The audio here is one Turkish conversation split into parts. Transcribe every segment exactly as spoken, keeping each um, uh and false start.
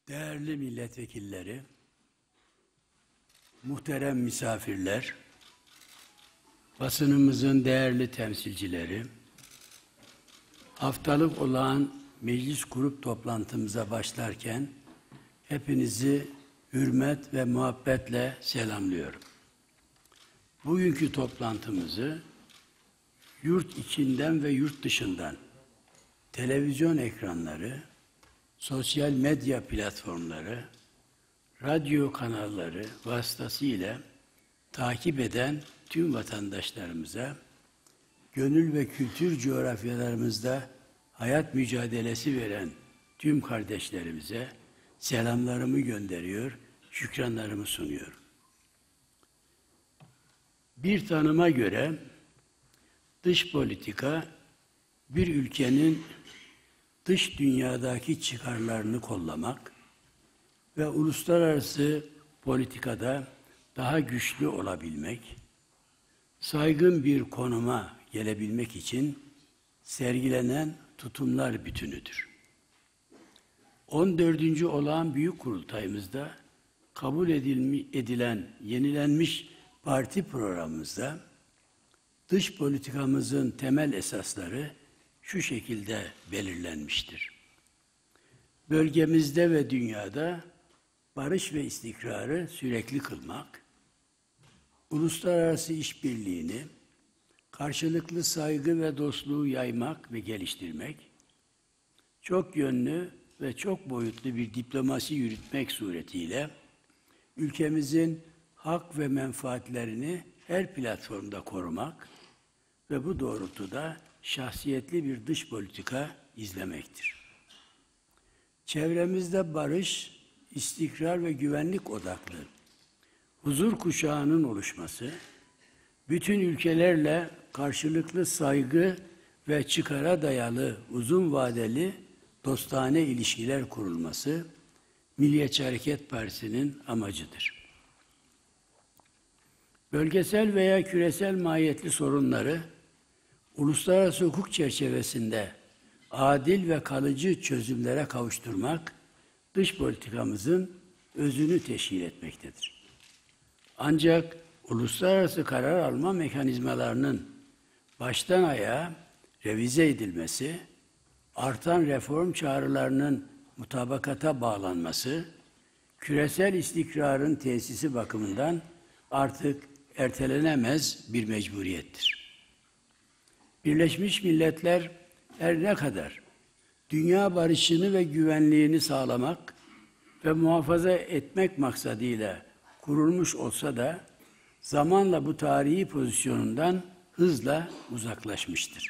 Değerli milletvekilleri, muhterem misafirler, basınımızın değerli temsilcileri, haftalık olağan meclis grup toplantımıza başlarken hepinizi hürmet ve muhabbetle selamlıyorum. Bugünkü toplantımızı yurt içinden ve yurt dışından televizyon ekranları, sosyal medya platformları, radyo kanalları vasıtasıyla takip eden tüm vatandaşlarımıza, gönül ve kültür coğrafyalarımızda hayat mücadelesi veren tüm kardeşlerimize selamlarımı gönderiyor, şükranlarımı sunuyorum. Bir tanıma göre dış politika bir ülkenin dış dünyadaki çıkarlarını kollamak ve uluslararası politikada daha güçlü olabilmek, saygın bir konuma gelebilmek için sergilenen tutumlar bütünüdür. on dördüncü olağan büyük kurultayımızda kabul edilen yenilenmiş parti programımızda dış politikamızın temel esasları şu şekilde belirlenmiştir. Bölgemizde ve dünyada barış ve istikrarı sürekli kılmak, uluslararası işbirliğini, karşılıklı saygı ve dostluğu yaymak ve geliştirmek, çok yönlü ve çok boyutlu bir diplomasi yürütmek suretiyle ülkemizin hak ve menfaatlerini her platformda korumak ve bu doğrultuda şahsiyetli bir dış politika izlemektir. Çevremizde barış, istikrar ve güvenlik odaklı huzur kuşağının oluşması, bütün ülkelerle karşılıklı saygı ve çıkara dayalı uzun vadeli dostane ilişkiler kurulması Milliyetçi Hareket Partisi'nin amacıdır. Bölgesel veya küresel mahiyetli sorunları uluslararası hukuk çerçevesinde adil ve kalıcı çözümlere kavuşturmak dış politikamızın özünü teşkil etmektedir. Ancak uluslararası karar alma mekanizmalarının baştan ayağa revize edilmesi, artan reform çağrılarının mutabakata bağlanması, küresel istikrarın tesisi bakımından artık ertelenemez bir mecburiyettir. Birleşmiş Milletler her ne kadar dünya barışını ve güvenliğini sağlamak ve muhafaza etmek maksadıyla kurulmuş olsa da zamanla bu tarihi pozisyonundan hızla uzaklaşmıştır.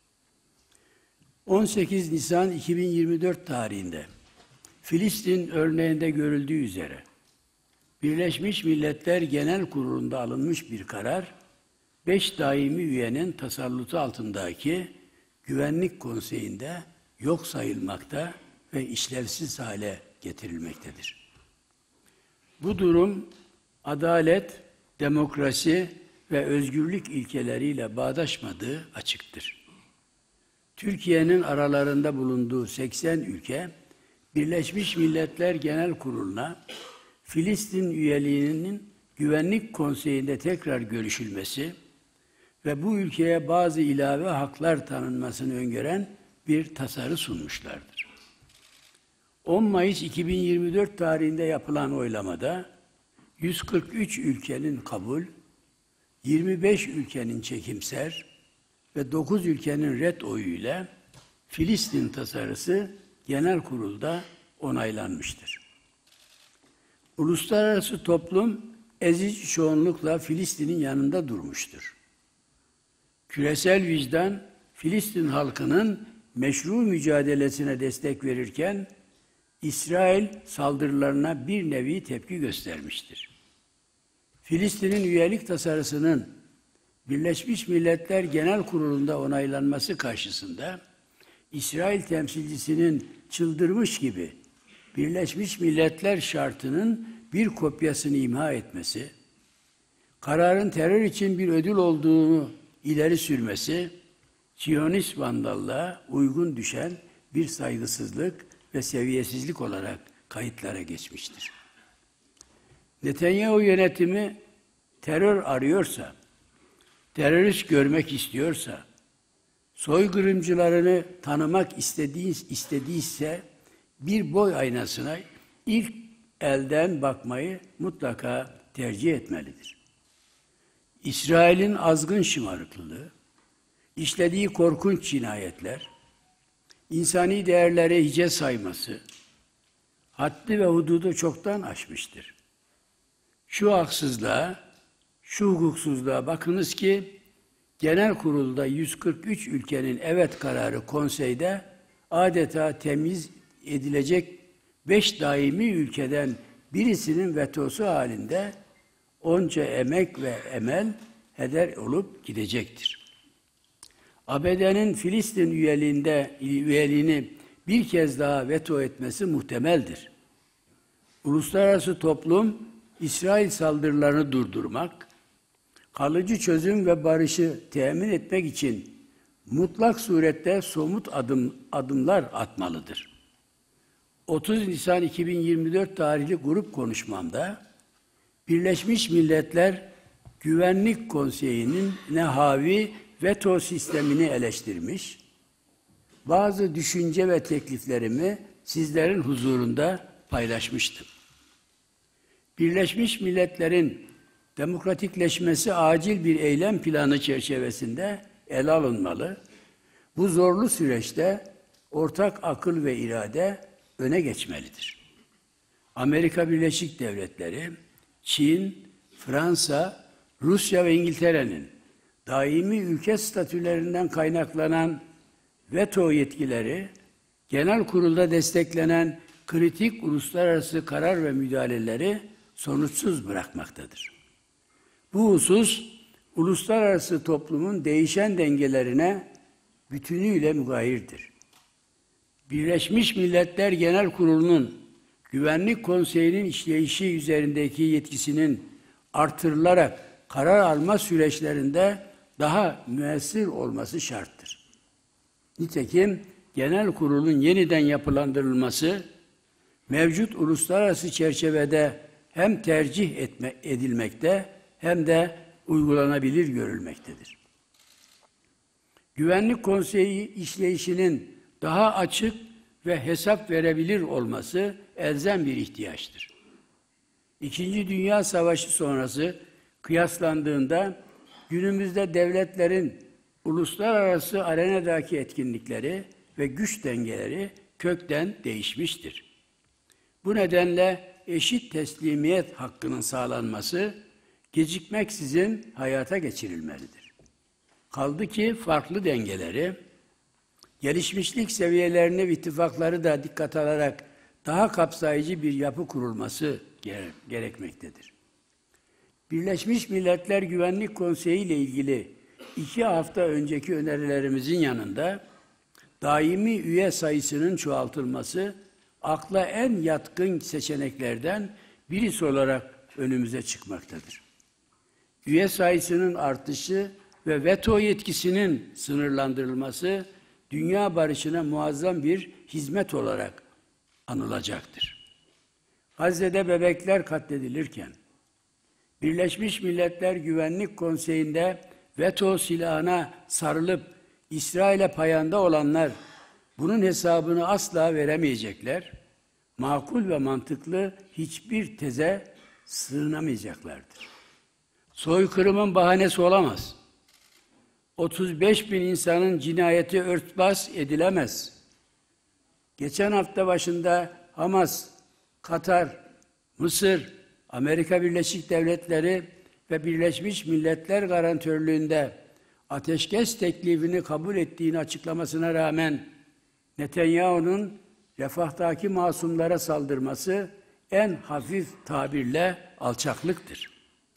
on sekiz Nisan iki bin yirmi dört tarihinde Filistin örneğinde görüldüğü üzere Birleşmiş Milletler Genel Kurulu'nda alınmış bir karar, beş daimi üyenin tasallutu altındaki Güvenlik Konseyi'nde yok sayılmakta ve işlevsiz hale getirilmektedir. Bu durum, adalet, demokrasi ve özgürlük ilkeleriyle bağdaşmadığı açıktır. Türkiye'nin aralarında bulunduğu seksen ülke, Birleşmiş Milletler Genel Kurulu'na Filistin üyeliğinin Güvenlik Konseyi'nde tekrar görüşülmesi ve bu ülkeye bazı ilave haklar tanınmasını öngören bir tasarı sunmuşlardır. on Mayıs iki bin yirmi dört tarihinde yapılan oylamada yüz kırk üç ülkenin kabul, yirmi beş ülkenin çekimser ve dokuz ülkenin ret oyuyla Filistin tasarısı genel kurulda onaylanmıştır. Uluslararası toplum ezici çoğunlukla Filistin'in yanında durmuştur. Küresel vicdan, Filistin halkının meşru mücadelesine destek verirken, İsrail saldırılarına bir nevi tepki göstermiştir. Filistin'in üyelik tasarısının Birleşmiş Milletler Genel Kurulu'nda onaylanması karşısında, İsrail temsilcisinin çıldırmış gibi Birleşmiş Milletler şartının bir kopyasını imha etmesi, kararın terör için bir ödül olduğunu ileri sürmesi, Siyonist vandallığa uygun düşen bir saygısızlık ve seviyesizlik olarak kayıtlara geçmiştir. Netanyahu yönetimi terör arıyorsa, terörist görmek istiyorsa, soykırımcılarını tanımak istediği, istediyse bir boy aynasına ilk elden bakmayı mutlaka tercih etmelidir. İsrail'in azgın şımarıklığı, işlediği korkunç cinayetler, insani değerleri hiçe sayması, haddi ve hududu çoktan aşmıştır. Şu haksızlığa, şu hukuksuzluğa bakınız ki, Genel Kurul'da yüz kırk üç ülkenin evet kararı konseyde adeta temiz edilecek beş daimi ülkeden birisinin vetosu halinde onca emek ve emel heder olup gidecektir. A B D'nin Filistin üyeliğinde üyeliğini bir kez daha veto etmesi muhtemeldir. Uluslararası toplum İsrail saldırılarını durdurmak, kalıcı çözüm ve barışı temin etmek için mutlak surette somut adım, adımlar atmalıdır. otuz Nisan iki bin yirmi dört tarihli grup konuşmamda Birleşmiş Milletler Güvenlik Konseyi'nin nehavi veto sistemini eleştirmiş, bazı düşünce ve tekliflerimi sizlerin huzurunda paylaşmıştım. Birleşmiş Milletler'in demokratikleşmesi acil bir eylem planı çerçevesinde ele alınmalı. Bu zorlu süreçte ortak akıl ve irade öne geçmelidir. Amerika Birleşik Devletleri, Çin, Fransa, Rusya ve İngiltere'nin daimi ülke statülerinden kaynaklanan veto yetkileri, Genel Kurul'da desteklenen kritik uluslararası karar ve müdahaleleri sonuçsuz bırakmaktadır. Bu husus, uluslararası toplumun değişen dengelerine bütünüyle mugayirdir. Birleşmiş Milletler Genel Kurulu'nun Güvenlik Konseyi'nin işleyişi üzerindeki yetkisinin artırılarak karar alma süreçlerinde daha müessir olması şarttır. Nitekim Genel Kurul'un yeniden yapılandırılması, mevcut uluslararası çerçevede hem tercih etme, edilmekte hem de uygulanabilir görülmektedir. Güvenlik Konseyi işleyişinin daha açık ve hesap verebilir olması elzem bir ihtiyaçtır. İkinci Dünya Savaşı sonrası kıyaslandığında günümüzde devletlerin uluslararası arenadaki etkinlikleri ve güç dengeleri kökten değişmiştir. Bu nedenle eşit teslimiyet hakkının sağlanması gecikmeksizin hayata geçirilmelidir. Kaldı ki farklı dengeleri, gelişmişlik seviyelerini ve ittifakları da dikkat alarak daha kapsayıcı bir yapı kurulması gerekmektedir. Birleşmiş Milletler Güvenlik Konseyi ile ilgili iki hafta önceki önerilerimizin yanında daimi üye sayısının çoğaltılması akla en yatkın seçeneklerden birisi olarak önümüze çıkmaktadır. Üye sayısının artışı ve veto yetkisinin sınırlandırılması dünya barışına muazzam bir hizmet olarak anılacaktır. Gazze'de bebekler katledilirken, Birleşmiş Milletler Güvenlik Konseyi'nde veto silahına sarılıp İsrail'e payanda olanlar bunun hesabını asla veremeyecekler, makul ve mantıklı hiçbir teze sığınamayacaklardır. Soykırımın bahanesi olamaz. otuz beş bin insanın cinayeti örtbas edilemez. Geçen hafta başında Hamas, Katar, Mısır, Amerika Birleşik Devletleri ve Birleşmiş Milletler garantörlüğünde ateşkes teklifini kabul ettiğini açıklamasına rağmen Netanyahu'nun refahtaki masumlara saldırması en hafif tabirle alçaklıktır.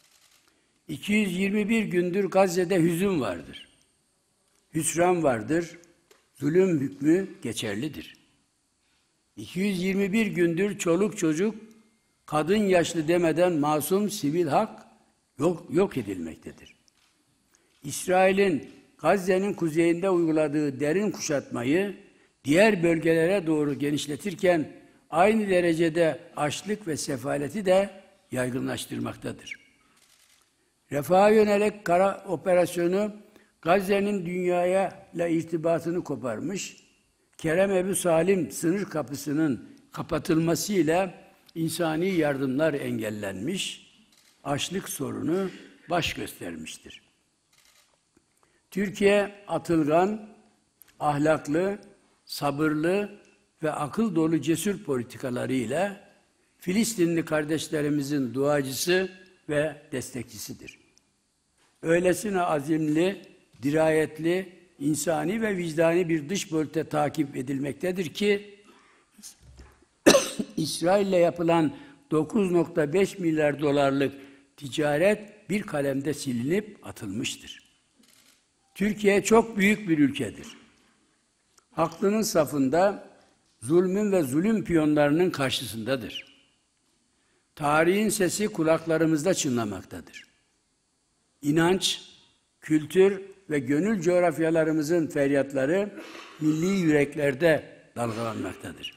iki yüz yirmi bir gündür Gazze'de hüzün vardır. Hüsran vardır. Zulüm hükmü geçerlidir. iki yüz yirmi bir gündür çoluk çocuk, kadın yaşlı demeden masum sivil hak yok, yok edilmektedir. İsrail'in Gazze'nin kuzeyinde uyguladığı derin kuşatmayı diğer bölgelere doğru genişletirken aynı derecede açlık ve sefaleti de yaygınlaştırmaktadır. Refaha yönelik kara operasyonu Gazze'nin dünyaya ile irtibatını koparmış, Kerem Ebu Salim sınır kapısının kapatılmasıyla insani yardımlar engellenmiş, açlık sorunu baş göstermiştir. Türkiye atılgan, ahlaklı, sabırlı ve akıl dolu cesur politikalarıyla Filistinli kardeşlerimizin duacısı ve destekçisidir. Öylesine azimli, dirayetli, insani ve vicdani bir dış politika takip edilmektedir ki İsrail'le yapılan dokuz nokta beş milyar dolarlık ticaret bir kalemde silinip atılmıştır. Türkiye çok büyük bir ülkedir. Haklının safında, zulmün ve zulüm piyonlarının karşısındadır. Tarihin sesi kulaklarımızda çınlamaktadır. İnanç, kültür ve gönül coğrafyalarımızın feryatları milli yüreklerde dalgalanmaktadır.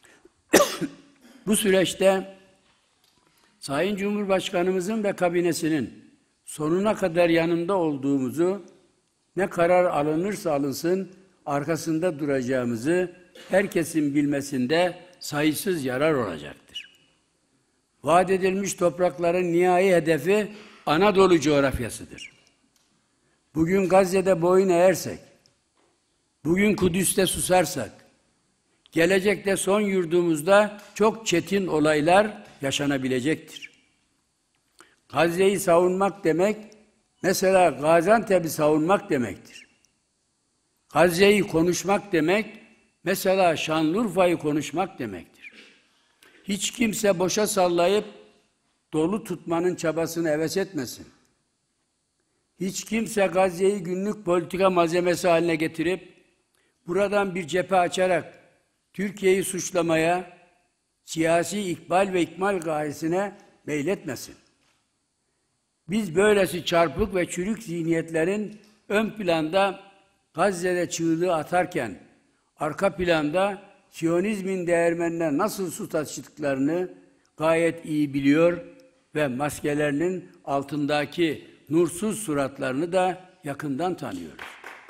Bu süreçte Sayın Cumhurbaşkanımızın ve kabinesinin sonuna kadar yanında olduğumuzu, ne karar alınırsa alınsın arkasında duracağımızı herkesin bilmesinde sayısız yarar olacaktır. Vaat edilmiş toprakların nihai hedefi Anadolu coğrafyasıdır. Bugün Gazze'de boyun eğersek, bugün Kudüs'te susarsak, gelecekte son yurdumuzda çok çetin olaylar yaşanabilecektir. Gazze'yi savunmak demek, mesela Gaziantep'i savunmak demektir. Gazze'yi konuşmak demek, mesela Şanlıurfa'yı konuşmak demektir. Hiç kimse boşa sallayıp dolu tutmanın çabasını heves etmesin. Hiç kimse Gazze'yi günlük politika malzemesi haline getirip buradan bir cephe açarak Türkiye'yi suçlamaya, siyasi ikbal ve ikmal gayesine meyletmesin. Biz böylesi çarpık ve çürük zihniyetlerin ön planda Gazze'de çığlığı atarken, arka planda Siyonizmin değermenine nasıl su taşıdıklarını gayet iyi biliyor ve maskelerinin altındaki nursuz suratlarını da yakından tanıyoruz.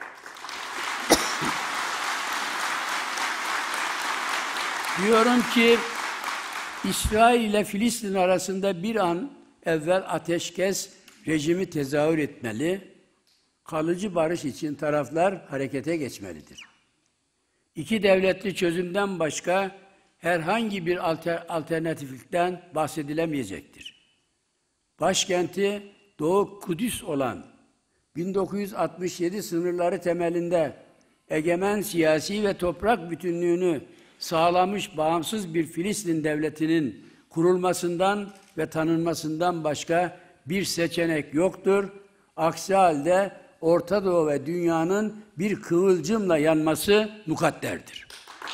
Diyorum ki, İsrail ile Filistin arasında bir an evvel ateşkes rejimi tezahür etmeli, kalıcı barış için taraflar harekete geçmelidir. İki devletli çözümden başka herhangi bir alter, alternatiflikten bahsedilemeyecektir. Başkenti Doğu Kudüs olan bin dokuz yüz altmış yedi sınırları temelinde egemen siyasi ve toprak bütünlüğünü sağlamış bağımsız bir Filistin devletinin kurulmasından ve tanınmasından başka bir seçenek yoktur. Aksi halde Orta Doğu ve dünyanın bir kıvılcımla yanması mukadderdir.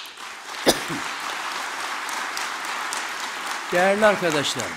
Değerli arkadaşlarım,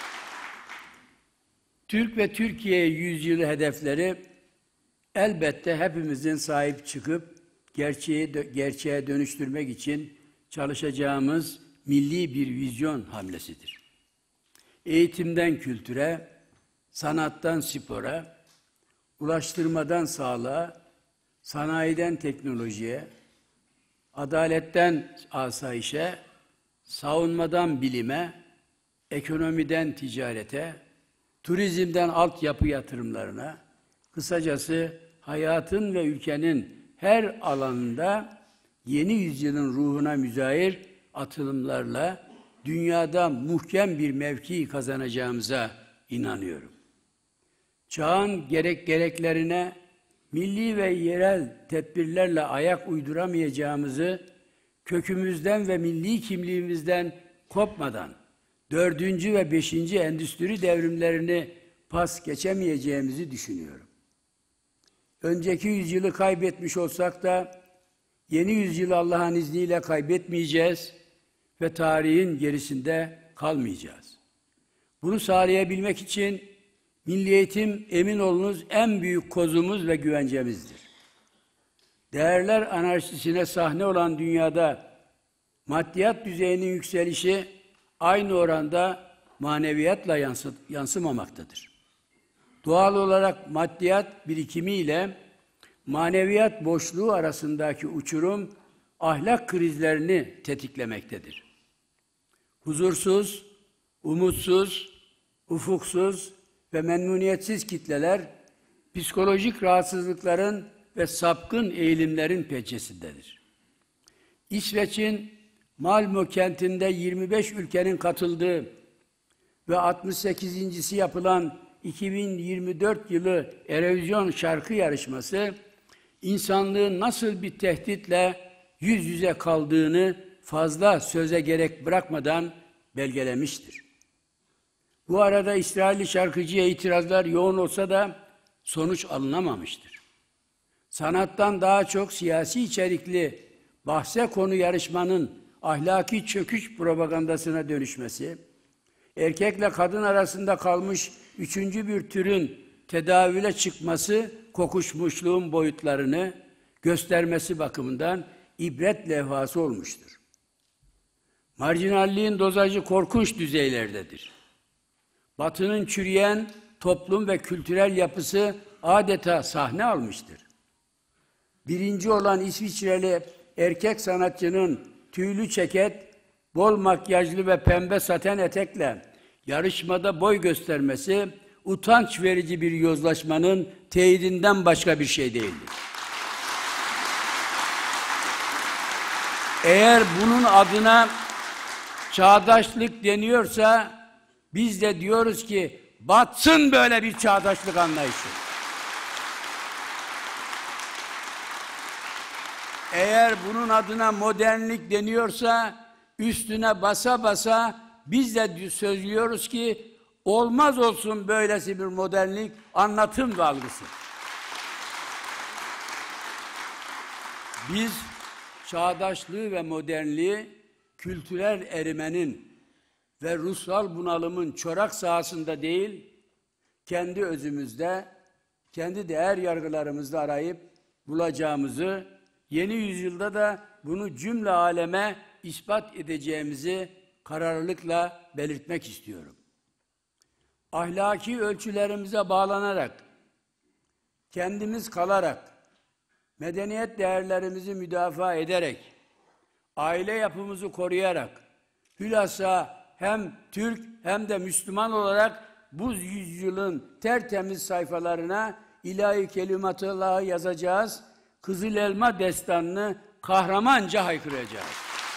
Türk ve Türkiye yüzyılı hedefleri elbette hepimizin sahip çıkıp gerçeği, gerçeğe dönüştürmek için çalışacağımız milli bir vizyon hamlesidir. Eğitimden kültüre, sanattan spora, ulaştırmadan sağlığa, sanayiden teknolojiye, adaletten asayişe, savunmadan bilime, ekonomiden ticarete, turizmden altyapı yatırımlarına, kısacası hayatın ve ülkenin her alanında yeni yüzyılın ruhuna müzahir atılımlarla dünyada muhkem bir mevki kazanacağımıza inanıyorum. Çağın gerek gereklerine milli ve yerel tedbirlerle ayak uyduramayacağımızı, kökümüzden ve milli kimliğimizden kopmadan dördüncü ve beşinci endüstri devrimlerini pas geçemeyeceğimizi düşünüyorum. Önceki yüzyılı kaybetmiş olsak da yeni yüzyılı Allah'ın izniyle kaybetmeyeceğiz ve tarihin gerisinde kalmayacağız. Bunu sağlayabilmek için milli eğitim, emin olunuz, en büyük kozumuz ve güvencemizdir. Değerler anarşisine sahne olan dünyada Maddiyat düzeyinin yükselişi aynı oranda maneviyatla yansı, yansımamaktadır. Doğal olarak maddiyat birikimi ile maneviyat boşluğu arasındaki uçurum ahlak krizlerini tetiklemektedir. Huzursuz, umutsuz, ufuksuz ve memnuniyetsiz kitleler psikolojik rahatsızlıkların ve sapkın eğilimlerin pençesindedir. İsveç'in Malmö kentinde yirmi beş ülkenin katıldığı ve altmış sekizincisi yapılan iki bin yirmi dört yılı Eurovision şarkı yarışması, insanlığın nasıl bir tehditle yüz yüze kaldığını fazla söze gerek bırakmadan belgelemiştir. Bu arada İsrailli şarkıcıya itirazlar yoğun olsa da sonuç alınamamıştır. Sanattan daha çok siyasi içerikli bahse konu yarışmanın ahlaki çöküş propagandasına dönüşmesi, erkekle kadın arasında kalmış üçüncü bir türün tedavüle çıkması, kokuşmuşluğun boyutlarını göstermesi bakımından ibret levhası olmuştur. Marjinalliğin dozajı korkunç düzeylerdedir. Batı'nın çürüyen toplum ve kültürel yapısı adeta sahne almıştır. Birinci olan İsviçreli erkek sanatçının tüylü ceket, bol makyajlı ve pembe saten etekle yarışmada boy göstermesi, utanç verici bir yozlaşmanın teyidinden başka bir şey değildir. Eğer bunun adına çağdaşlık deniyorsa, biz de diyoruz ki, batsın böyle bir çağdaşlık anlayışı. Eğer bunun adına modernlik deniyorsa, üstüne basa basa biz de söylüyoruz ki, olmaz olsun böylesi bir modernlik, anlatım ve algısı. Biz çağdaşlığı ve modernliği kültürel erimenin ve ruhsal bunalımın çorak sahasında değil, kendi özümüzde, kendi değer yargılarımızda arayıp bulacağımızı, yeni yüzyılda da bunu cümle aleme ispat edeceğimizi kararlılıkla belirtmek istiyorum. Ahlaki ölçülerimize bağlanarak, kendimiz kalarak, medeniyet değerlerimizi müdafaa ederek, aile yapımızı koruyarak, hülasa hem Türk hem de Müslüman olarak bu yüzyılın tertemiz sayfalarına ilahi kelimat-ı yazacağız, Kızıl Elma destanını kahramanca haykıracağız.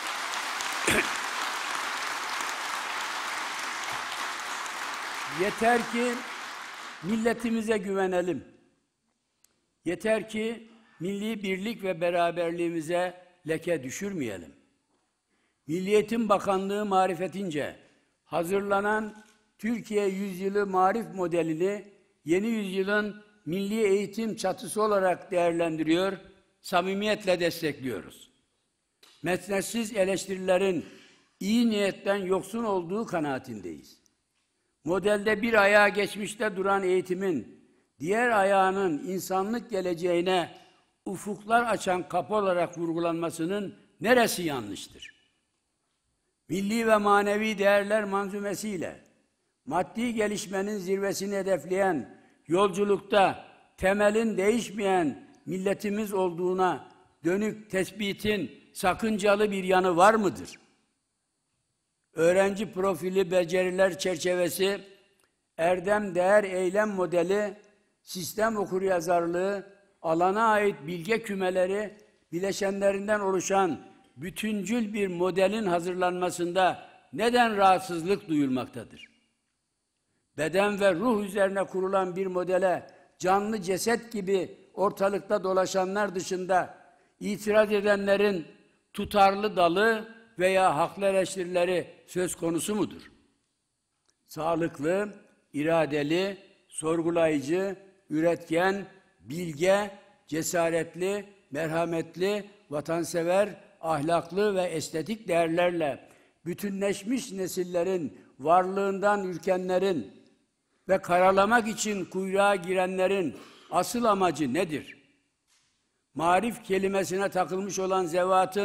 Yeter ki milletimize güvenelim. Yeter ki milli birlik ve beraberliğimize leke düşürmeyelim. Milli Eğitim Bakanlığı marifetince hazırlanan Türkiye Yüzyılı Marif modelini yeni yüzyılın milli eğitim çatısı olarak değerlendiriyor, samimiyetle destekliyoruz. Metnetsiz eleştirilerin iyi niyetten yoksun olduğu kanaatindeyiz. Modelde bir ayağı geçmişte duran eğitimin, diğer ayağının insanlık geleceğine ufuklar açan kapı olarak vurgulanmasının neresi yanlıştır? Milli ve manevi değerler manzumesiyle maddi gelişmenin zirvesini hedefleyen yolculukta temelin değişmeyen milletimiz olduğuna dönük tespitin sakıncalı bir yanı var mıdır? Öğrenci profili beceriler çerçevesi, erdem değer eylem modeli, sistem okuryazarlığı, alana ait bilge kümeleri, bileşenlerinden oluşan bütüncül bir modelin hazırlanmasında neden rahatsızlık duyulmaktadır? Beden ve ruh üzerine kurulan bir modele canlı ceset gibi ortalıkta dolaşanlar dışında itiraz edenlerin tutarlı dalı veya haklı eleştirileri söz konusu mudur? Sağlıklı, iradeli, sorgulayıcı, üretken, bilge, cesaretli, merhametli, vatansever, ahlaklı ve estetik değerlerle bütünleşmiş nesillerin varlığından ürkenlerin ve karalamak için kuyruğa girenlerin asıl amacı nedir? Marif kelimesine takılmış olan zevatın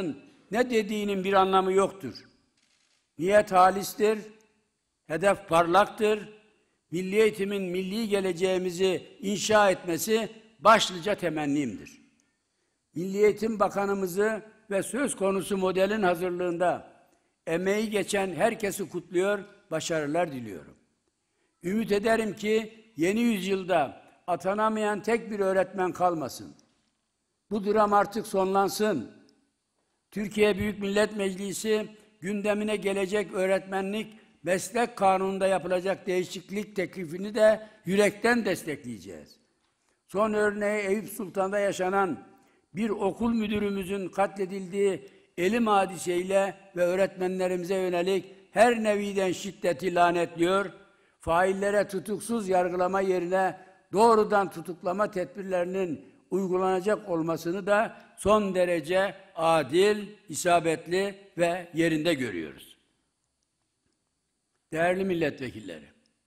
ne dediğinin bir anlamı yoktur. Niyet halistir, hedef parlaktır, milli eğitimin milli geleceğimizi inşa etmesi başlıca temennimdir. Milli Eğitim Bakanımızı ve söz konusu modelin hazırlığında emeği geçen herkesi kutluyor, başarılar diliyorum. Ümit ederim ki yeni yüzyılda atanamayan tek bir öğretmen kalmasın. Bu dram artık sonlansın. Türkiye Büyük Millet Meclisi gündemine gelecek öğretmenlik meslek kanununda yapılacak değişiklik teklifini de yürekten destekleyeceğiz. Son örneği Eyüp Sultan'da yaşanan bir okul müdürümüzün katledildiği elim hadiseyle ve öğretmenlerimize yönelik her neviden şiddeti lanetliyor, faillere tutuksuz yargılama yerine doğrudan tutuklama tedbirlerinin uygulanacak olmasını da son derece adil, isabetli ve yerinde görüyoruz. Değerli milletvekilleri,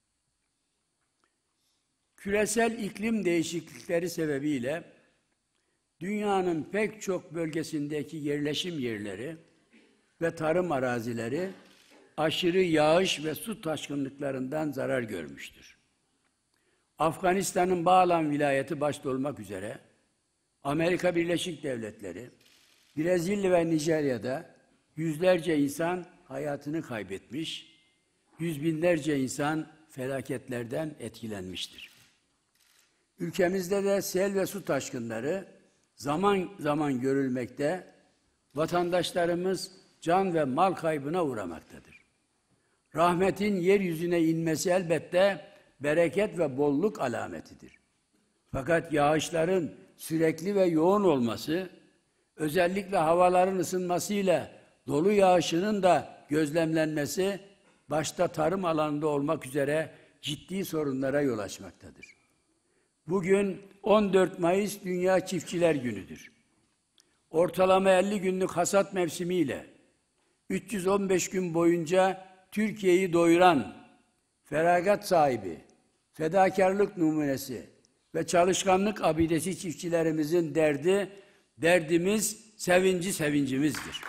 küresel iklim değişiklikleri sebebiyle dünyanın pek çok bölgesindeki yerleşim yerleri ve tarım arazileri aşırı yağış ve su taşkınlıklarından zarar görmüştür. Afganistan'ın Bağlan vilayeti başta olmak üzere Amerika Birleşik Devletleri, Brezilya ve Nijerya'da yüzlerce insan hayatını kaybetmiş, yüz binlerce insan felaketlerden etkilenmiştir. Ülkemizde de sel ve su taşkınları zaman zaman görülmekte, vatandaşlarımız can ve mal kaybına uğramaktadır. Rahmetin yeryüzüne inmesi elbette bereket ve bolluk alametidir. Fakat yağışların sürekli ve yoğun olması, özellikle havaların ısınmasıyla dolu yağışının da gözlemlenmesi, başta tarım alanında olmak üzere ciddi sorunlara yol açmaktadır. Bugün on dört Mayıs Dünya Çiftçiler Günü'dür. Ortalama elli günlük hasat mevsimiyle üç yüz on beş gün boyunca Türkiye'yi doyuran, feragat sahibi, fedakarlık numunesi ve çalışkanlık abidesi çiftçilerimizin derdi, derdimiz, sevinci sevincimizdir.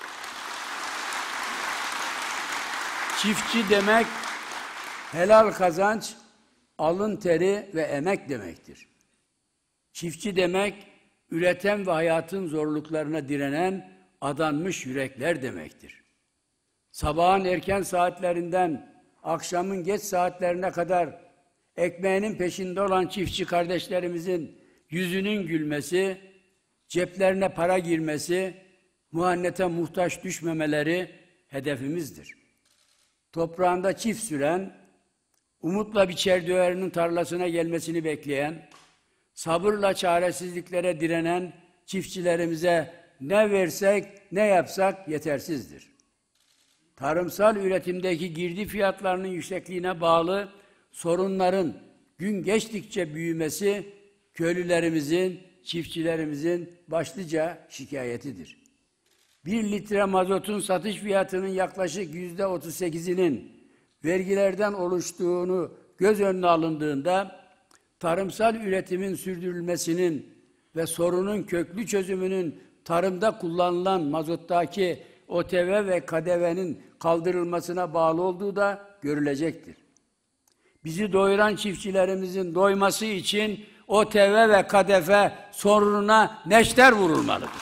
Çiftçi demek, helal kazanç, alın teri ve emek demektir. Çiftçi demek, üreten ve hayatın zorluklarına direnen, adanmış yürekler demektir. Sabahın erken saatlerinden akşamın geç saatlerine kadar ekmeğinin peşinde olan çiftçi kardeşlerimizin yüzünün gülmesi, ceplerine para girmesi, muhannete muhtaç düşmemeleri hedefimizdir. Toprağında çift süren, umutla biçer döverinin tarlasına gelmesini bekleyen, sabırla çaresizliklere direnen çiftçilerimize ne versek, ne yapsak yetersizdir. Tarımsal üretimdeki girdi fiyatlarının yüksekliğine bağlı sorunların gün geçtikçe büyümesi, köylülerimizin, çiftçilerimizin başlıca şikayetidir. Bir litre mazotun satış fiyatının yaklaşık yüzde otuz sekizinin vergilerden oluştuğunu göz önüne alındığında, tarımsal üretimin sürdürülmesinin ve sorunun köklü çözümünün tarımda kullanılan mazottaki O T V ve K D V'nin kaldırılmasına bağlı olduğu da görülecektir. Bizi doyuran çiftçilerimizin doyması için O T V ve K D V sorununa neşter vurulmalıdır.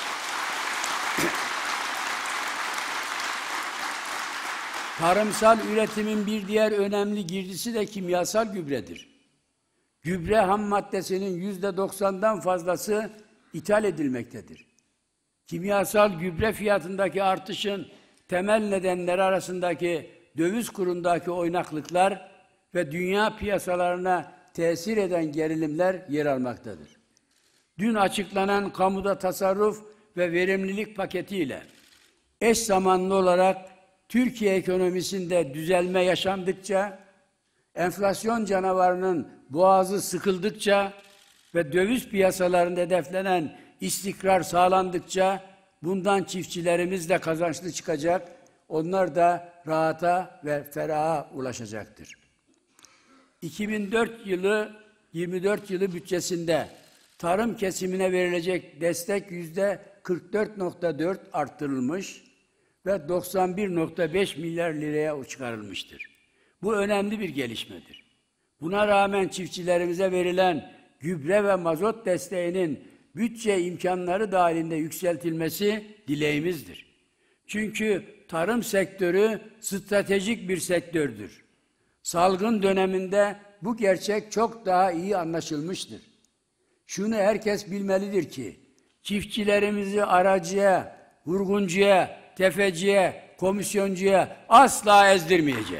Tarımsal üretimin bir diğer önemli girdisi de kimyasal gübredir. Gübre ham maddesinin yüzde doksandan fazlası ithal edilmektedir. Kimyasal gübre fiyatındaki artışın temel nedenleri arasındaki döviz kurundaki oynaklıklar ve dünya piyasalarına tesir eden gerilimler yer almaktadır. Dün açıklanan kamuda tasarruf ve verimlilik paketiyle eş zamanlı olarak Türkiye ekonomisinde düzelme yaşandıkça, enflasyon canavarının boğazı sıkıldıkça ve döviz piyasalarında hedeflenen istikrar sağlandıkça bundan çiftçilerimiz de kazançlı çıkacak, onlar da rahata ve feraha ulaşacaktır. iki bin dört yılı, yirmi dört yılı bütçesinde tarım kesimine verilecek destek yüzde kırk dört nokta dört arttırılmış ve doksan bir nokta beş milyar liraya çıkarılmıştır. Bu önemli bir gelişmedir. Buna rağmen çiftçilerimize verilen gübre ve mazot desteğinin bütçe imkanları dahilinde yükseltilmesi dileğimizdir. Çünkü tarım sektörü stratejik bir sektördür. Salgın döneminde bu gerçek çok daha iyi anlaşılmıştır. Şunu herkes bilmelidir ki, çiftçilerimizi aracıya, vurguncuya, tefeciye, komisyoncuya asla ezdirmeyeceğiz.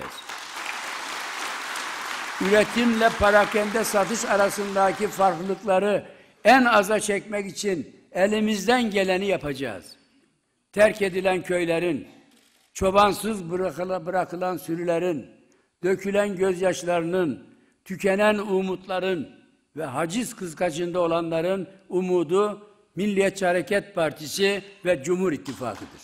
Üretimle perakende satış arasındaki farklılıkları en aza çekmek için elimizden geleni yapacağız. Terk edilen köylerin, çobansız bırakılan sürülerin, dökülen gözyaşlarının, tükenen umutların ve haciz kıskacında olanların umudu Milliyetçi Hareket Partisi ve Cumhur İttifakı'dır.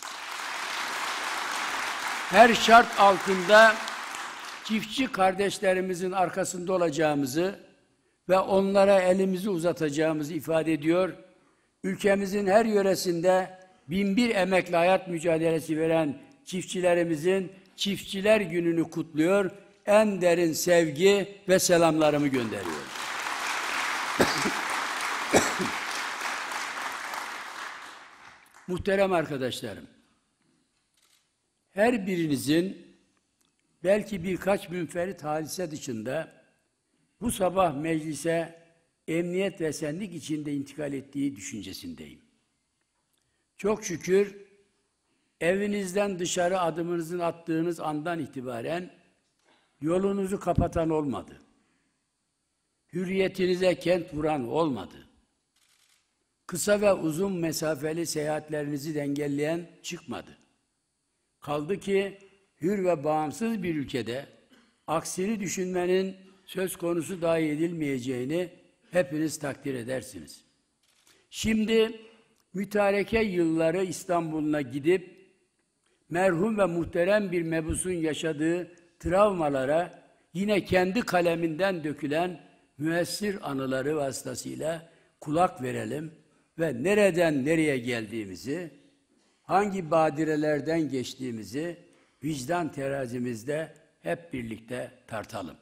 Her şart altında çiftçi kardeşlerimizin arkasında olacağımızı ve onlara elimizi uzatacağımızı ifade ediyor. Ülkemizin her yöresinde bin bir emekli hayat mücadelesi veren çiftçilerimizin Çiftçiler Günü'nü kutluyor, en derin sevgi ve selamlarımı gönderiyorum. Muhterem arkadaşlarım, her birinizin belki birkaç münferit hadise dışında bu sabah meclise emniyet ve esenlik içinde intikal ettiği düşüncesindeyim. Çok şükür evinizden dışarı adımınızı attığınız andan itibaren yolunuzu kapatan olmadı. Hürriyetinize kent vuran olmadı. Kısa ve uzun mesafeli seyahatlerinizi dengelleyen çıkmadı. Kaldı ki hür ve bağımsız bir ülkede aksini düşünmenin söz konusu dahi edilmeyeceğini hepiniz takdir edersiniz. Şimdi mütareke yılları İstanbul'una gidip merhum ve muhterem bir mebusun yaşadığı travmalara yine kendi kaleminden dökülen müessir anıları vasıtasıyla kulak verelim ve nereden nereye geldiğimizi, hangi badirelerden geçtiğimizi vicdan terazimizde hep birlikte tartalım.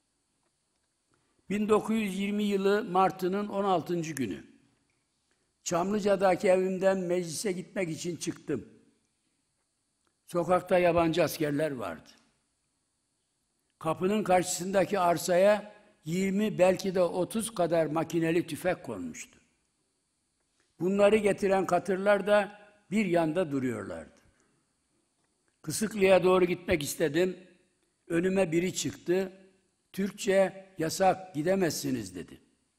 bin dokuz yüz yirmi yılı Mart'ının on altıncı günü. Çamlıca'daki evimden meclise gitmek için çıktım. Sokakta yabancı askerler vardı. Kapının karşısındaki arsaya yirmi belki de otuz kadar makineli tüfek konmuştu. Bunları getiren katırlar da bir yanda duruyorlardı. Kısıklı'ya doğru gitmek istedim. Önüme biri çıktı. Türkçe yasak, gidemezsiniz dedi.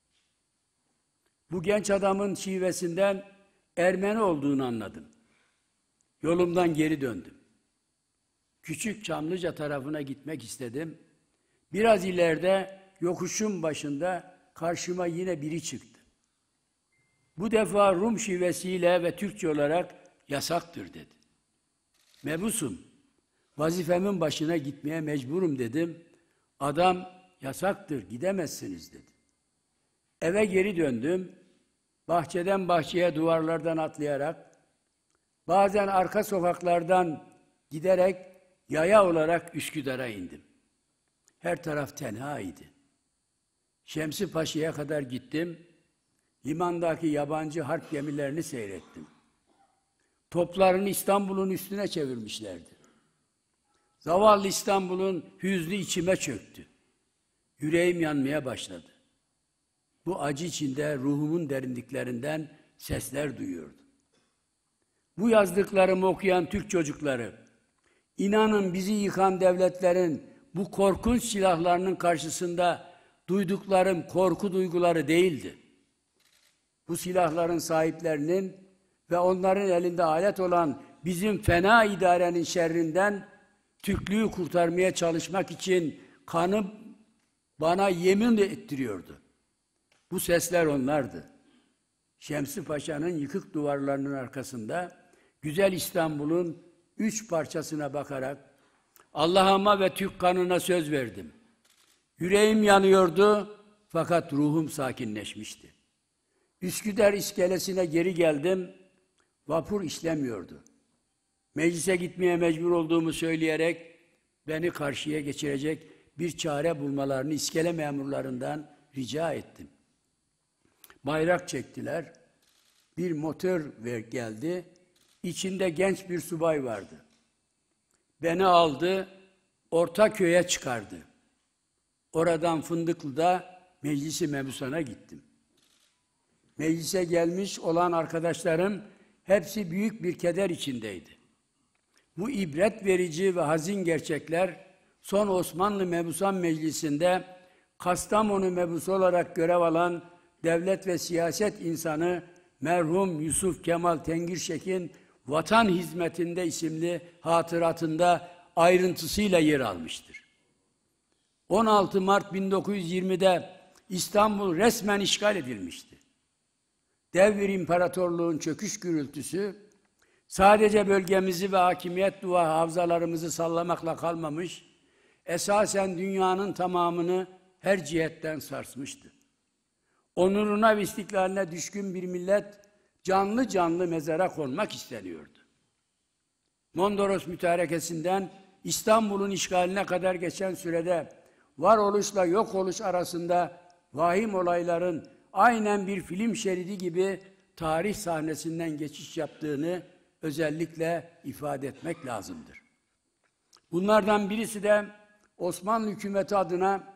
Bu genç adamın şivesinden Ermeni olduğunu anladım. Yolumdan geri döndüm. Küçük Çamlıca tarafına gitmek istedim. Biraz ileride yokuşun başında karşıma yine biri çıktı. Bu defa Rum şivesiyle ve Türkçe olarak yasaktır dedi. Mebusum, vazifemin başına gitmeye mecburum dedim. Adam yasaktır, gidemezsiniz dedi. Eve geri döndüm. Bahçeden bahçeye duvarlardan atlayarak, bazen arka sokaklardan giderek yaya olarak Üsküdar'a indim. Her taraf tenhaydı. Şemsi Paşa'ya kadar gittim. Limandaki yabancı harp gemilerini seyrettim. Toplarını İstanbul'un üstüne çevirmişlerdi. Zavallı İstanbul'un hüznü içime çöktü. Yüreğim yanmaya başladı. Bu acı içinde ruhumun derinliklerinden sesler duyuyordum. Bu yazdıklarımı okuyan Türk çocukları, inanın bizi yıkan devletlerin bu korkunç silahlarının karşısında duyduklarım korku duyguları değildi. Bu silahların sahiplerinin ve onların elinde alet olan bizim fena idarenin şerrinden Türklüğü kurtarmaya çalışmak için kanı bana yemin ettiriyordu. Bu sesler onlardı. Şemsi Paşa'nın yıkık duvarlarının arkasında güzel İstanbul'un üç parçasına bakarak Allah'ıma ve Türk kanına söz verdim. Yüreğim yanıyordu fakat ruhum sakinleşmişti. Üsküdar iskelesine geri geldim. Vapur işlemiyordu. Meclise gitmeye mecbur olduğumu söyleyerek beni karşıya geçirecek bir çare bulmalarını iskele memurlarından rica ettim. Bayrak çektiler. Bir motor ver geldi. İçinde genç bir subay vardı. Beni aldı, Ortaköy'e çıkardı. Oradan Fındıklı'da Meclis-i Mebusan'a gittim. Meclise gelmiş olan arkadaşlarım hepsi büyük bir keder içindeydi. Bu ibret verici ve hazin gerçekler son Osmanlı Mebusan Meclisi'nde Kastamonu Mebusu olarak görev alan devlet ve siyaset insanı merhum Yusuf Kemal Tengirşek'in Vatan Hizmetinde isimli hatıratında ayrıntısıyla yer almıştır. on altı Mart bin dokuz yüz yirmide İstanbul resmen işgal edilmişti. Dev bir imparatorluğun çöküş gürültüsü sadece bölgemizi ve hakimiyet dua havzalarımızı sallamakla kalmamış, esasen dünyanın tamamını her cihetten sarsmıştı. Onuruna ve istiklaline düşkün bir millet canlı canlı mezara konmak isteniyordu. Mondros mütarekesinden İstanbul'un işgaline kadar geçen sürede varoluşla yok oluş arasında vahim olayların aynen bir film şeridi gibi tarih sahnesinden geçiş yaptığını özellikle ifade etmek lazımdır. Bunlardan birisi de Osmanlı hükümeti adına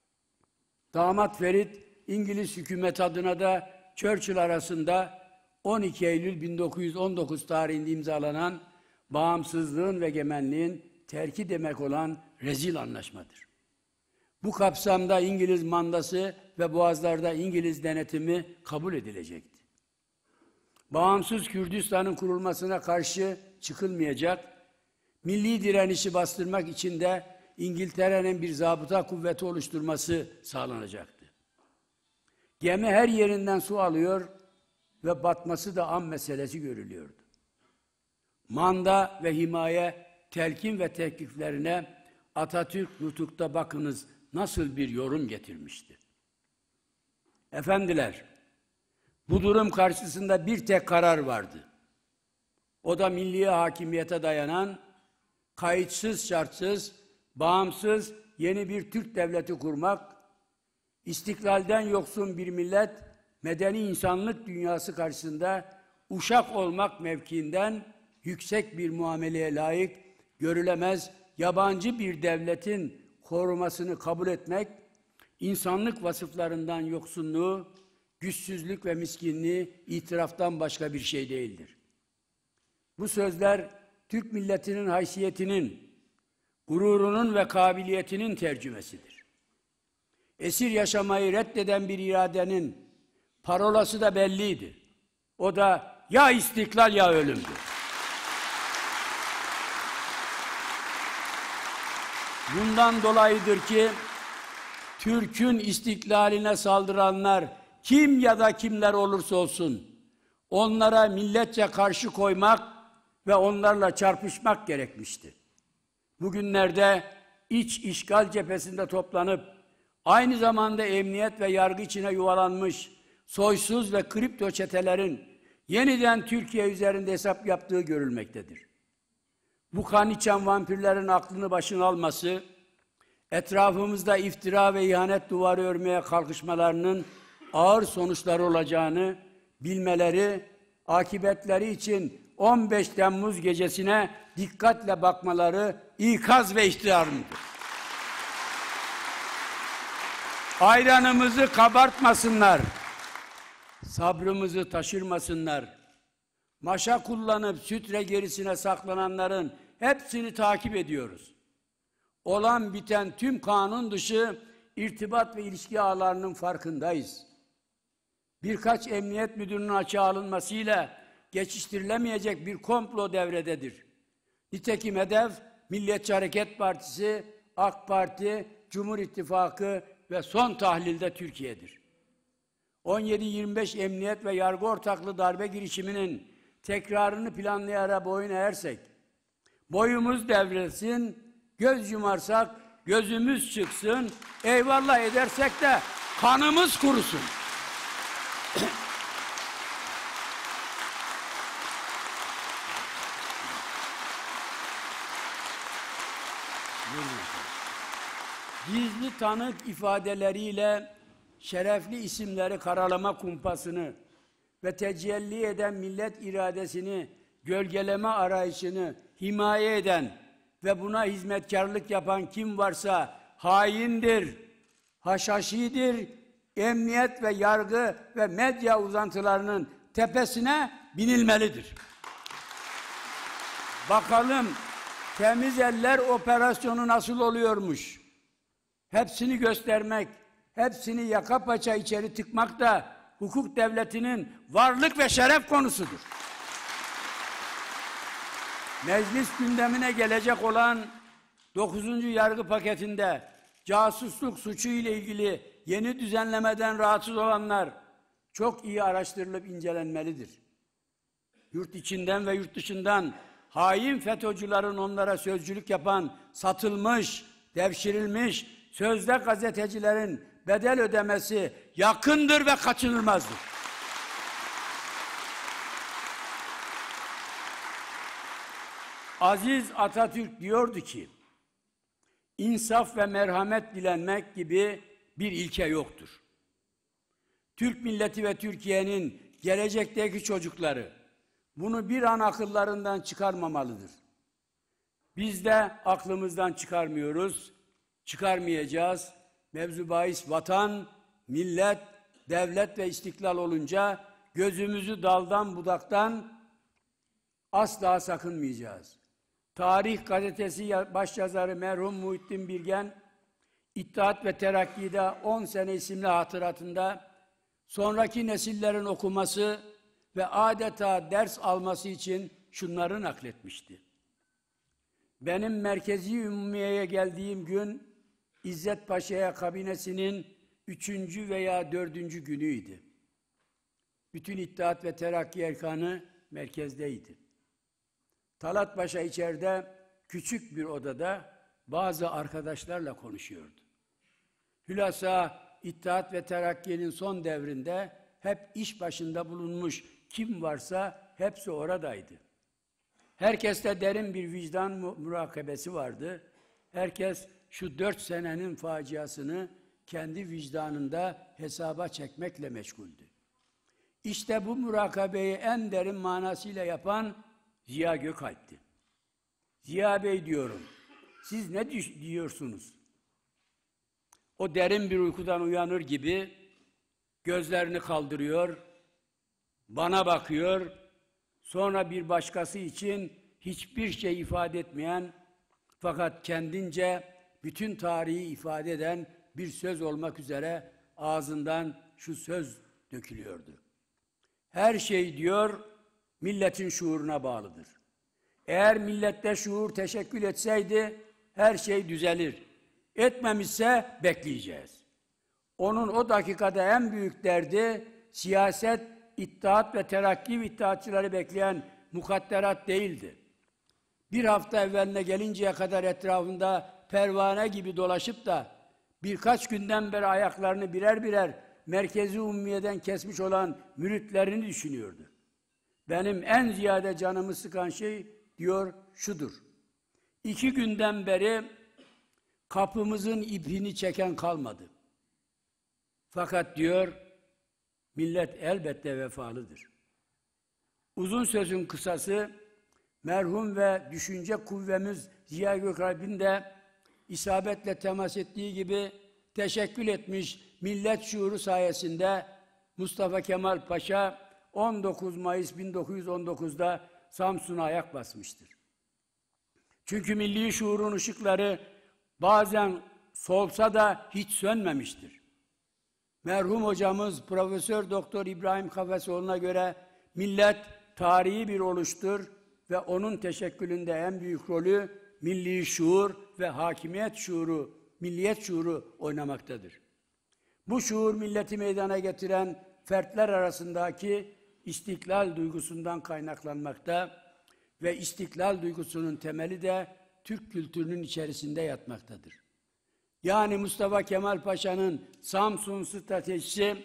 Damat Ferit, İngiliz hükümeti adına da Churchill arasında on iki Eylül bin dokuz yüz on dokuz tarihinde imzalanan bağımsızlığın ve egemenliğin terki demek olan rezil anlaşmadır. Bu kapsamda İngiliz mandası ve boğazlarda İngiliz denetimi kabul edilecekti. Bağımsız Kürdistan'ın kurulmasına karşı çıkılmayacak, milli direnişi bastırmak için de İngiltere'nin bir zabıta kuvveti oluşturması sağlanacaktı. Gemi her yerinden su alıyor ve batması da an meselesi görülüyordu. Manda ve himaye, telkin ve tekliflerine Atatürk nutukta bakınız nasıl bir yorum getirmişti. Efendiler, bu durum karşısında bir tek karar vardı. O da milli hakimiyete dayanan, kayıtsız şartsız, bağımsız yeni bir Türk devleti kurmak, istiklalden yoksun bir millet, medeni insanlık dünyası karşısında uşak olmak mevkiinden yüksek bir muameleye layık, görülemez yabancı bir devletin korumasını kabul etmek, insanlık vasıflarından yoksunluğu, güçsüzlük ve miskinliği itiraftan başka bir şey değildir. Bu sözler Türk milletinin haysiyetinin, gururunun ve kabiliyetinin tercümesidir. Esir yaşamayı reddeden bir iradenin parolası da belliydi. O da ya istiklal ya ölümdür. Bundan dolayıdır ki Türk'ün istiklaline saldıranlar kim ya da kimler olursa olsun onlara milletçe karşı koymak ve onlarla çarpışmak gerekmişti. Bugünlerde iç işgal cephesinde toplanıp aynı zamanda emniyet ve yargı içine yuvalanmış soysuz ve kripto çetelerin yeniden Türkiye üzerinde hesap yaptığı görülmektedir. Bu kan içen vampirlerin aklını başına alması, etrafımızda iftira ve ihanet duvarı örmeye kalkışmalarının ağır sonuçları olacağını bilmeleri, akıbetleri için on beş Temmuz gecesine dikkatle bakmaları ikaz ve ihtiyarsıdır. Ayranımızı kabartmasınlar, sabrımızı taşırmasınlar. Maşa kullanıp sütre gerisine saklananların hepsini takip ediyoruz. Olan biten tüm kanun dışı irtibat ve ilişki ağlarının farkındayız. Birkaç emniyet müdürünün açığa alınmasıyla geçiştirilemeyecek bir komplo devrededir. Nitekim hedef Milliyetçi Hareket Partisi, AK Parti, Cumhur İttifakı ve son tahlilde Türkiye'dir. on yedi yirmi beş emniyet ve yargı ortaklı darbe girişiminin tekrarını planlayarak boyun eğersek, boyumuz devrilsin, göz yumarsak gözümüz çıksın, eyvallah edersek de kanımız kurusun. Gizli tanık ifadeleriyle şerefli isimleri karalama kumpasını ve tecelli eden millet iradesini, gölgeleme arayışını himaye eden ve buna hizmetkarlık yapan kim varsa haindir, haşhaşidir, emniyet ve yargı ve medya uzantılarının tepesine binilmelidir. Bakalım temiz eller operasyonu nasıl oluyormuş? Hepsini göstermek, hepsini yaka paça içeri tıkmak da hukuk devletinin varlık ve şeref konusudur. Meclis gündemine gelecek olan dokuzuncu yargı paketinde casusluk suçu ile ilgili yeni düzenlemeden rahatsız olanlar çok iyi araştırılıp incelenmelidir. Yurt içinden ve yurt dışından hain FETÖ'cülerin onlara sözcülük yapan satılmış, devşirilmiş sözde gazetecilerin bedel ödemesi yakındır ve kaçınılmazdır. Aziz Atatürk diyordu ki, insaf ve merhamet dilenmek gibi bir ilke yoktur. Türk milleti ve Türkiye'nin gelecekteki çocukları bunu bir an akıllarından çıkarmamalıdır. Biz de aklımızdan çıkarmıyoruz, çıkarmayacağız. Mevzu bahis vatan, millet, devlet ve istiklal olunca gözümüzü daldan budaktan asla sakınmayacağız. Tarih gazetesi başyazarı merhum Muhittin Bilgen, İttihat ve Terakki'de on sene isimli hatıratında sonraki nesillerin okuması ve adeta ders alması için şunları nakletmişti. Benim Merkezi Ümmiye'ye geldiğim gün İzzet Paşa'ya kabinesinin üçüncü veya dördüncü günüydü. Bütün İttihat ve Terakki erkanı merkezdeydi. Talat Paşa içeride küçük bir odada bazı arkadaşlarla konuşuyordu. Hülasa İttihat ve Terakki'nin son devrinde hep iş başında bulunmuş kim varsa hepsi oradaydı. Herkeste derin bir vicdan murakabesi vardı. Herkes şu dört senenin faciasını kendi vicdanında hesaba çekmekle meşguldü. İşte bu murakabeyi en derin manasıyla yapan Ziya Gökalp'ti. Ziya Bey diyorum, siz ne diyorsunuz? O derin bir uykudan uyanır gibi gözlerini kaldırıyor, bana bakıyor, sonra bir başkası için hiçbir şey ifade etmeyen fakat kendince bütün tarihi ifade eden bir söz olmak üzere ağzından şu söz dökülüyordu. Her şey diyor, milletin şuuruna bağlıdır. Eğer millette şuur teşekkül etseydi, her şey düzelir. Etmemişse bekleyeceğiz. Onun o dakikada en büyük derdi, siyaset, İttihat ve Terakki ve İttihatçıları bekleyen mukadderat değildi. Bir hafta evveline gelinceye kadar etrafında pervane gibi dolaşıp da birkaç günden beri ayaklarını birer birer Merkezi Ummiye'den kesmiş olan müritlerini düşünüyordu. Benim en ziyade canımı sıkan şey diyor şudur. İki günden beri kapımızın ipini çeken kalmadı. Fakat diyor millet elbette vefalıdır. Uzun sözün kısası merhum ve düşünce kuvvemiz Ziya Gökalp'in de isabetle temas ettiği gibi teşekkül etmiş millet şuuru sayesinde Mustafa Kemal Paşa on dokuz Mayıs bin dokuz yüz on dokuz'da Samsun'a ayak basmıştır. Çünkü milli şuurun ışıkları bazen solsa da hiç sönmemiştir. Merhum hocamız Profesör Doktor İbrahim Kafesoğlu'na göre millet tarihi bir oluştur ve onun teşekkülünde en büyük rolü milli şuur ve hakimiyet şuuru, milliyet şuuru oynamaktadır. Bu şuur milleti meydana getiren fertler arasındaki istiklal duygusundan kaynaklanmakta ve istiklal duygusunun temeli de Türk kültürünün içerisinde yatmaktadır. Yani Mustafa Kemal Paşa'nın Samsun stratejisi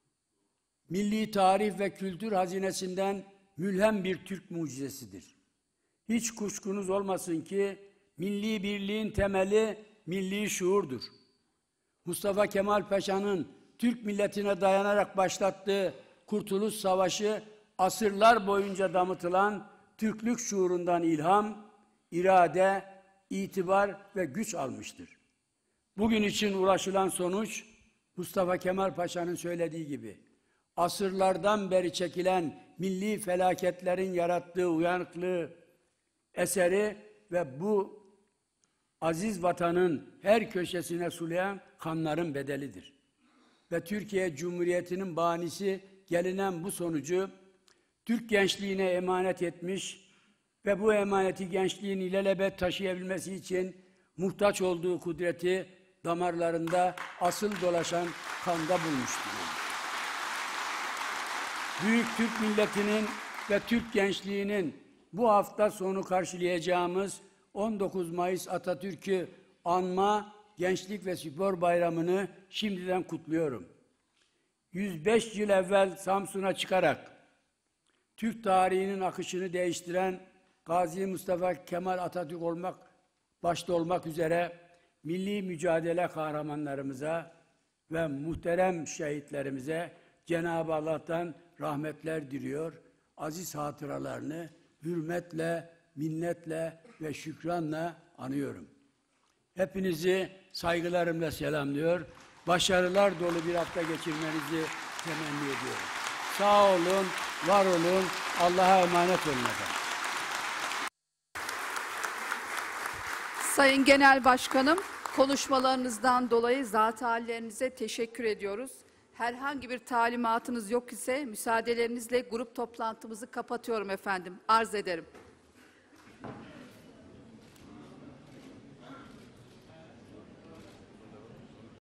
milli tarih ve kültür hazinesinden mülhem bir Türk mucizesidir. Hiç kuşkunuz olmasın ki milli birliğin temeli milli şuurdur. Mustafa Kemal Paşa'nın Türk milletine dayanarak başlattığı Kurtuluş Savaşı asırlar boyunca damıtılan Türklük şuurundan ilham, irade, itibar ve güç almıştır. Bugün için ulaşılan sonuç, Mustafa Kemal Paşa'nın söylediği gibi, asırlardan beri çekilen milli felaketlerin yarattığı uyanıklığı eseri ve bu aziz vatanın her köşesine sulayan kanların bedelidir. Ve Türkiye Cumhuriyeti'nin banisi gelinen bu sonucu Türk gençliğine emanet etmiş ve bu emaneti gençliğin ilelebet taşıyabilmesi için muhtaç olduğu kudreti damarlarında asıl dolaşan kanda bulmuştur. Büyük Türk milletinin ve Türk gençliğinin bu hafta sonu karşılayacağımız on dokuz Mayıs Atatürk'ü anma Gençlik ve Spor Bayramı'nı şimdiden kutluyorum. yüz beş yıl evvel Samsun'a çıkarak Türk tarihinin akışını değiştiren Gazi Mustafa Kemal Atatürk olmak başta olmak üzere milli mücadele kahramanlarımıza ve muhterem şehitlerimize Cenab-ı Allah'tan rahmetler diliyor. Aziz hatıralarını hürmetle, minnetle ve şükranla anıyorum. Hepinizi saygılarımla selamlıyor. Başarılar dolu bir hafta geçirmenizi temenni ediyorum. Sağ olun, var olun, Allah'a emanet olun efendim. Sayın Genel Başkanım, konuşmalarınızdan dolayı zat hallerinize teşekkür ediyoruz. Herhangi bir talimatınız yok ise müsaadelerinizle grup toplantımızı kapatıyorum efendim. Arz ederim.